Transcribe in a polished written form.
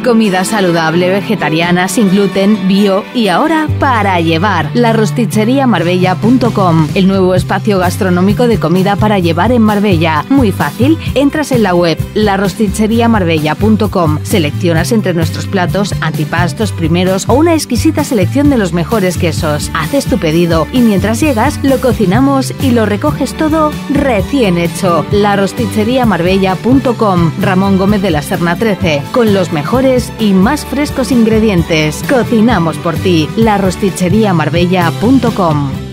Comida saludable, vegetariana, sin gluten, bio y ahora para llevar. larosticeriamarbella.com, el nuevo espacio gastronómico de comida para llevar en Marbella. Muy fácil, entras en la web larosticeriamarbella.com, seleccionas entre nuestros platos antipastos, primeros o una exquisita selección de los mejores quesos. Haces tu pedido y mientras llegas lo cocinamos y lo recoges todo recién hecho. larosticeriamarbella.com, Ramón Gómez de la Serna 13, con los mejores y más frescos ingredientes. Cocinamos por ti. larosticeriamarbella.com.